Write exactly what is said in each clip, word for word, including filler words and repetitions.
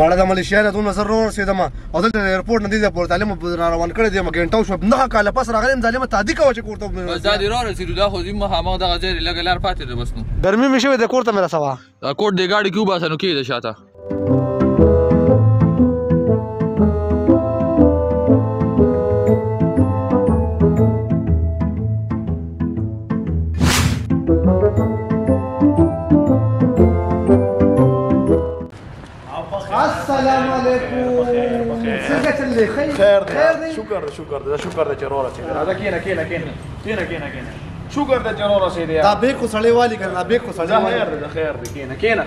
ماړه د ملیشیا نه دومره زر ورسېدم او دلته د ایرپورټ نه دې ځای پورې تعلیم را روان کړی دی ګنټه وشوه نهه کاله پس راغلی یم ظالمه تعدي کوه چې کور ته بس دا دې رارسېدو دا خو ځي مخامخ دغه ځای لږه لار پاتې ده بس نو ګرمي مې شوې ده کور ته مې رسوه دا کوټ دې ګاډي کې وباسه نو کېږده شاته السلام علیکم څنګه چل دی خیر خیر دی شکر شکر دی شکر دی چې را رسېدې راځه کېنه کېنه کېنه کېنه کېنه کېنه شکر دی چې را رسېدې دا بیک خو سړی والي که نه دا بیک خو سړی والي خیر دی خیر دی کېنه کېنه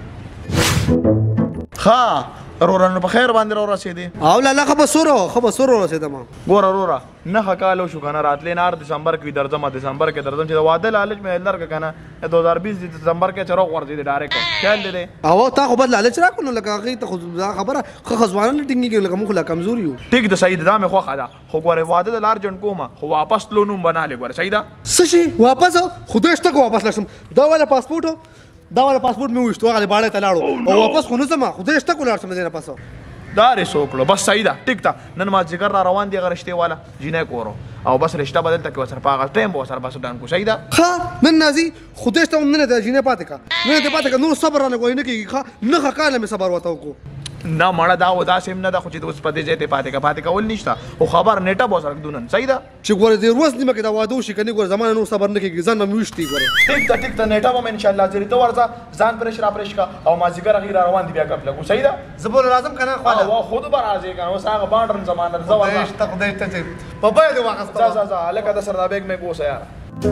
ښه وروره نو په خیر باندې را رسېدې او لالا ښه به سوره ښه به سوره ورسېدم ګوره وروره نهه کاله وشو که نه راتلې نه هر دسمبر کې درځم دسمبر کې درځم چې د واده لالچ مې لرګه که نه دو هزار بیس دسمبر کې چې روغ ورځېدې ډایرکټ خیال دی دی او تا خو بس لالچ راکړو نو لکه هغې ته خو دا خبره ښه ښه ځوانان نه ټینګېږي لکه موږ خو لا کمزور یو ټیک ده صحیح ده دا مې خوښه ده خو ګورې واده د لار جنډ کومه خو واپس تلو نوم به نه هلې ګوره صحیح ده څه شي واپس خدای شته که واپس لاړ شم دا والا پاسپورټ دا والا پاسپورټ مې وویشتو هغه باړې ته لاړو او واپس خو نه ځم خدای شته که ولاړ شم دې نه پس دا رې سوکړو بس صحیح ده ټیک ده نن مازدیګر را روان دی هغه رشتې والا جینۍ کورو او بس رشته به دلته کې ورسره په هغه ټایم به ورسره بس ډان کو صحیح ده ښه نن نازي خدای شته هم نه ده جینۍ پاتې که نه دې پاتې که نور صبر رانه کوی نه کېږي ښه نهه کاله مې صبر ورته وکړو نه مړه دا و داسې هم نه ده خو چې اوس په دې ځای ته پاتې که پاتې کول نشته خو خبر نیټه به ورسره ږدو نن صحیح ده چې ګوره دې ورځ نیمه کې دا واده وشي که نه ګوره زما نه نور صبر نه کېږي ځان به مې ویشتي ګوره ټیک ده ټیک ده نیټه به مې انشاءالله ځرې ته ورځه ځان پرېش را پرېش که او مازدیګر هغې را روان دي بیا ګپ لګو صحیح ده زه به راځم که نه خواله خود به راځې که نه اوس هغه باډرن زمانه ده زه خدای شته خدای ته چې په بیه دې واخېسته ځه ځه ځه هلکه د سره دا بیګ مې ګوسه یاره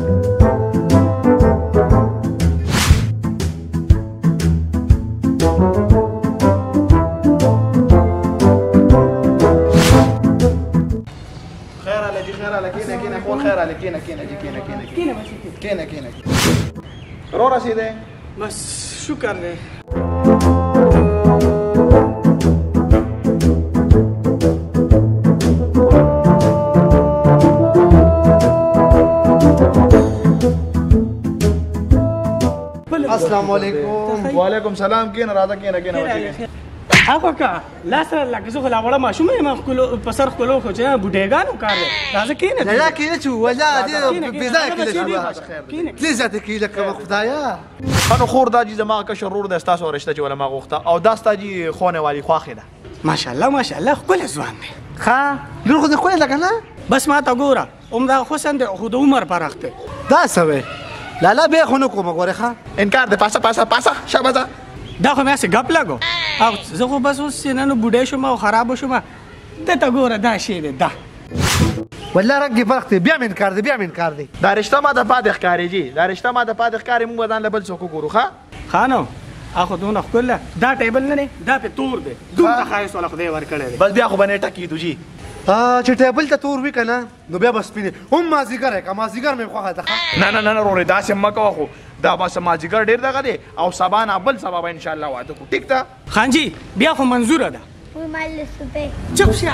کینه کینه خور خیر علي کینه کینه جی کینه کینه کینه کینه کینه رو رسیدې بس شکر دی السلام علیکم وعلیکم سلام کینه راځه کینه کینه هغه کا لاس لکه زه خو لا وړه ماشوم یم په سر ښکلو خو چې بوډېګانو کار دی راځه کښېنه لا کېنه چې ولا دې بېځایه کېنه چې دې زیاته کېږي لکه خدایه نو خور دا جي زما کشر ورور دی ستاسو رشته چې ولا ما غوښته او دا ستا جي خونې والي خوښې ده ماشاءالله ماشاءالله ښکلی ځوان دی ښه لور خو دې ښکلی ده که نه بس ما ته ګوره همدغه حسن دی خو د عمر فرق دی دا څه وی لالا بیا خو نه کومه ګورې ښه انکار دی پاسه پاسه پاسه شابه دا خو مې هسې ګپ لګو او زه خو بس اوس نن بوډۍ شوم او خرابه شوم دته ګوره دا شی دی دا والله رنګ یې فرق دی بیا مې انکار دی بیا مې انکار دی دا رشته ما د پاتې ښکاري جي دا رشته ما د پاتې ښکاري موږ به ځان له بل څوک وګورو ښه ښه نو هغه دونه ښکلی دا ټیبل نه دی دا پې تور دی دومره ښایست والا خدای ورکړی دی بس بیا خو به نیټه کېدو جي چې ټیبل ته تور وي که نه نو بیا به سپین هم مازدیګر یې که مازدیګر مې خوښه ده ښه نه نه نه نه وروڼې داسې مه کوه خو دا بس مازدیګر ډېر دغه دی او سبا نه بل سبا به انشاءالله واده کړو ټیک ده خانجي بیا خو منظوره ده چپ شه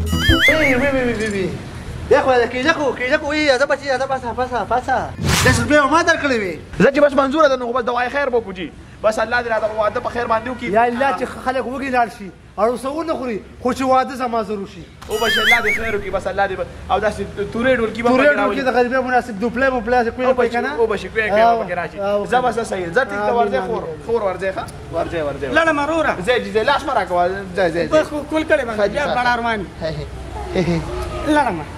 بیا خو کېږه خو کېږه خو وي زه بچي زه پاسه پاسه پاسه دس روپۍ ما درکړې وې زه چې بس منظوره ده نو خو بس دوای خیر به وکړو جي بس الله دې راته واده په خیر باندې وکړي یا الله چې خلک وږي لاړ شي او څه ونه خوري خو چې واده زما ضرور شي او بس الله دې خیر وکړي بس الله دې او داسې تورې ډولکي به تورې ډولکي د غریبۍ مناسب دوپلې موپلې کوی نه کوي که نه او به شي کوی کوی راشي زه بس صحیح زه ټیک ته ورځې خور خور ورځې ښه ورځې ورځې لاړه مروره ځای جي ځای لاس مه راکوه ځای ځای بس خو کول کړی باندې بیا بړه ارمان لاړه ما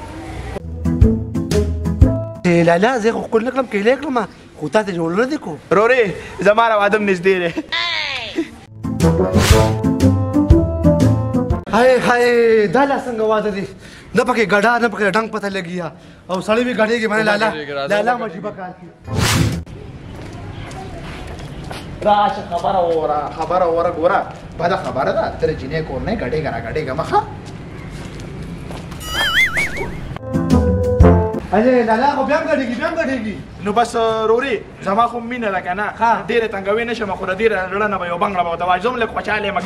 لالا زه خو ښکل نه کړم کیلې کړم خو تا ته جوړ نه دی کو رورې زما را واده م نږدې دی هاي هاي دا لا څنګه واده دی نه پکې ګډا نه پکې ډنګ پته لګیا او سړی به ګډېږي باندې لالا لالا مجيبه کار کوي راشه خبره وره خبره وره ګوره بده خبره ده تر جینۍ کور نه ګډېږه را ګډېږه مخه اجه لالا خو بیا هم ګډېږي بیا هم ګډېږي نو بس روري زما خو مینه ده که نه ډېرې تنګوې نه شم خو د ډېره زړه نه به یو بنګړه به ورته وایي زه هم لږ خوشحاله یم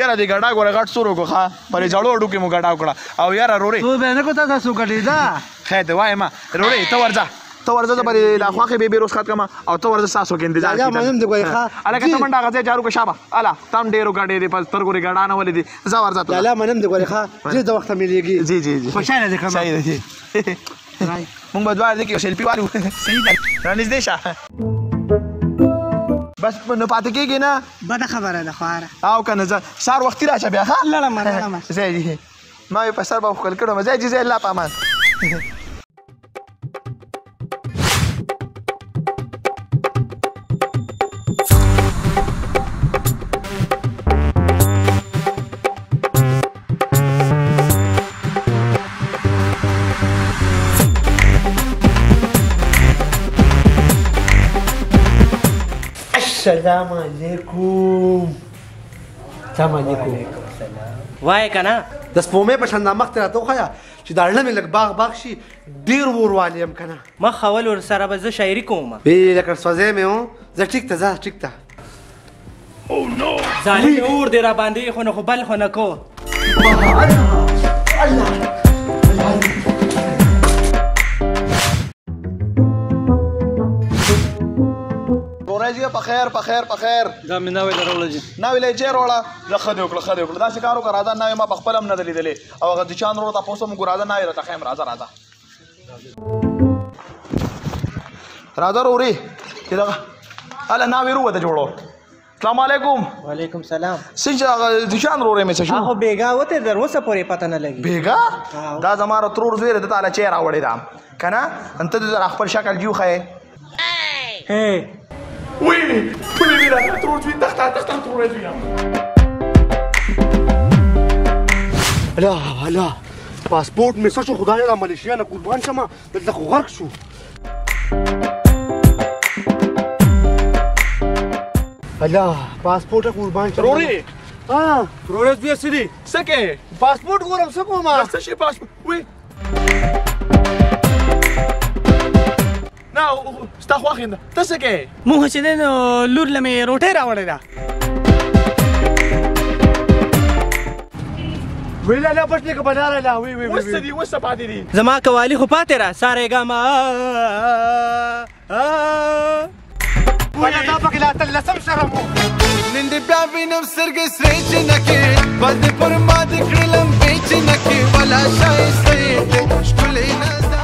یاره دې ګډا ګوره غټ سور وکړو ښه پرې جړو اډو کې مو ګډا وکړه او یاره رورې تو به نه کو تاسو کټی دا خیر دی وایم رورې ته ورځه ته ورځه د پرې لا خواخې به بیروس خات کما او ته ورځه ساسو کې انتظار یا منم دی ګوره ښه الکه ته منډه غځې جارو کو شابه الا تم ډېرو ګډې دې پس ترګوري ګډا نه ولې دي زه ورځه لا لا منم دی ګوره ښه چې د وخت مليږي جی جی جی خوشاله دي کوم صحیح دی مونږ به دوار دي کې سیلفي والو صحیح ده رانږدې شه بس نو پاتې کېږي نه بده خبره ده خواره او که نه زه سهار وختي راشه بیا ښه لړم لړم ځای دي ما یې په سر به ښکل کړم ځای چې ځای الله په امان السلام علیکم السلام علیکم وای کنه د سپومې په شان مخ ته راته وخایا چې دا اړه مې لږ باغ باغ شي ډېر وروالی یم که نه مخ اول ورسره به زه شاعري کوم وی لکه سوځی مې و زه ټیک ته ځه ټیک ته ظالم اور دې را باندې خو نه خو بل خو نه کو ورځي په خیر په خیر په خیر دا مې ناوې دروړه جی ناوې لې چیر وړه زه ښه دې وکړه ښه دې وکړه داسې کار وکړه راځه ناوې ما په خپل هم نه ده لیدلې او هغه د چا نور تاسو هم ګور راځه ناوې راته خیم راځه راځه راځه روري چې دا اله ناوې روه ته جوړو السلام علیکم وعلیکم سلام څنګه هغه د چا نور مې څه شو هغه بیګا وته در اوسه پورې پته نه لګي بیګا دا زماره ترور زوی د تعالی چیر راوړی دا کنه انت د خپل شکل جیو خې هي وی وی ميرا ترور زوی تخته تخته ترور زوی الا الا پاسپورت مې څه شو خدای را ملیشیا نه قربان شمه دلته خو غرق شو الا پاسپورت قربان شمه روري ها پروګرس بیا سړي سکه پاسپورت ګورم څه کومه څه شي پاسپورت وی نه ستا خواخینده ته څه کوې مونږ چې دی نو لور له مې روټۍ راوړې ده وی لا لا پټ لیکه بناره لا وی وی وسه دي وسه پاتې دي زما قوالی خو پاتې را ساره ګما ولا دا پکې لا تل لسم شرم نن دې بیا وینم سترګې سرې چې نه کې بد پر ما دې کړلم بې چې نه کې ولا ښایسته یې ښکلې نظر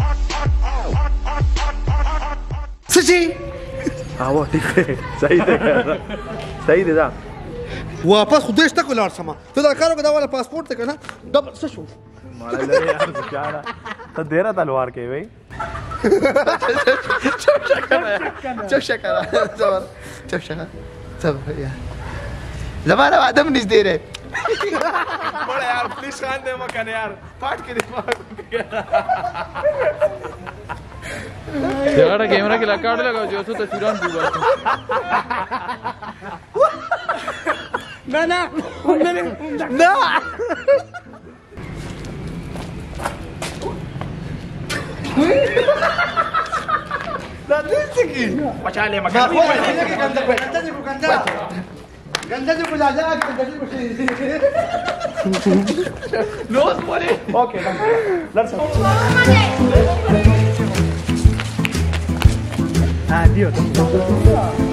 څه شي او ټیک صحیح ده صحیح ده دا واپس خو دېش ته ولاړ شمه ته دا کار وکړه دا والا پاسپورت دی که نه ډبل څه شو ماړه لري یار ځکه ته ډېره تلوار کوې وی چپ شکره زبر چپ شکره زبر یار زبر آدم نږدې دی بڑا یار پلیز خان دے مکان یار پاٹ کے دے جگہ کیمرہ کی لکاڑ لگاؤ جو تو تصویران ڈوبا نه نه نه دا دې څه کی پچالے ما مکان خو دې کې ګنده کوي ګنده دې کو ګنده ګنده دې کو لا لا ګنده دې کو نوز مولي اوکے لرسا Ah, Dio.